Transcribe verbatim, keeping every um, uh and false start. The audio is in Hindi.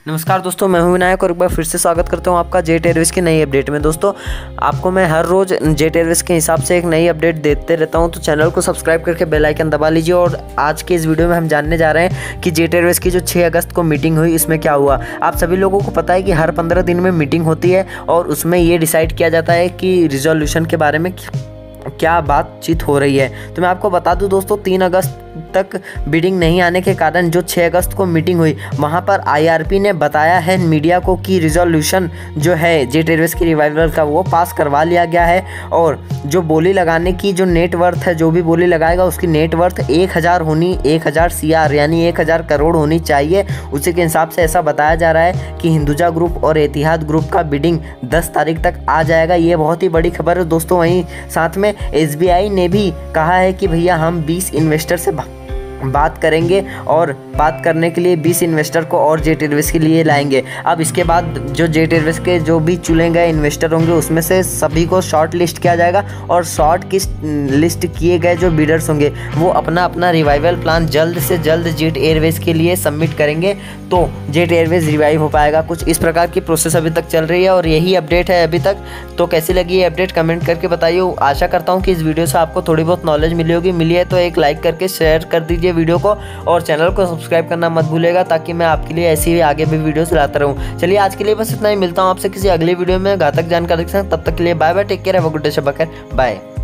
नमस्कार दोस्तों, मैं हूं विनायक और एक बार फिर से स्वागत करता हूं आपका जेट एयरवेज की नई अपडेट में। दोस्तों, आपको मैं हर रोज़ जेट एयरवेज के हिसाब से एक नई अपडेट देते रहता हूं, तो चैनल को सब्सक्राइब करके बेल आइकन दबा लीजिए। और आज के इस वीडियो में हम जानने जा रहे हैं कि जेट एयरवेज की जो छः अगस्त को मीटिंग हुई, इसमें क्या हुआ। आप सभी लोगों को पता है कि हर पंद्रह दिन में मीटिंग होती है और उसमें ये डिसाइड किया जाता है कि रिजोल्यूशन के बारे में क्या बातचीत हो रही है। तो मैं आपको बता दूं दोस्तों, तीन अगस्त तक बिडिंग नहीं आने के कारण जो छः अगस्त को मीटिंग हुई, वहां पर आईआरपी ने बताया है मीडिया को कि रिजोल्यूशन जो है जेट एयरवेज की रिवाइवल का वो पास करवा लिया गया है। और जो बोली लगाने की जो नेटवर्थ है, जो भी बोली लगाएगा उसकी नेटवर्थ एक हज़ार होनी, एक हज़ार सी आर यानी एक हज़ार करोड़ होनी चाहिए। उसी के हिसाब से ऐसा बताया जा रहा है कि हिंदुजा ग्रुप और एतिहाद ग्रुप का बिडिंग दस तारीख तक आ जाएगा। ये बहुत ही बड़ी खबर है दोस्तों। वहीं साथ में एसबीआई ने भी कहा है कि भैया हम बीस इन्वेस्टर से बात करेंगे और बात करने के लिए बीस इन्वेस्टर को और जेट एयरवेज के लिए लाएंगे। अब इसके बाद जो जेट एयरवेज के जो भी चुने गए इन्वेस्टर होंगे उसमें से सभी को शॉर्ट लिस्ट किया जाएगा और शॉर्ट की लिस्ट किए गए जो बिडर्स होंगे वो अपना अपना रिवाइवल प्लान जल्द से जल्द जेट एयरवेज के लिए सबमिट करेंगे, तो जेट एयरवेज रिवाइव हो पाएगा। कुछ इस प्रकार की प्रोसेस अभी तक चल रही है और यही अपडेट है अभी तक। तो कैसी लगी ये अपडेट कमेंट करके बताइए। आशा करता हूँ कि इस वीडियो से आपको थोड़ी बहुत नॉलेज मिली होगी। मिली है तो एक लाइक करके शेयर कर दीजिए वीडियो को और चैनल को सब्सक्राइब करना मत भूलिएगा, ताकि मैं आपके लिए ऐसी ही आगे भी वीडियोस लाता रहूं। चलिए आज के लिए बस इतना ही। मिलता हूं आपसे किसी अगले वीडियो में घातक जानकारी के साथ। तब तक के लिए bye bye, take care, have a good day, शब्बा खैर, बाय।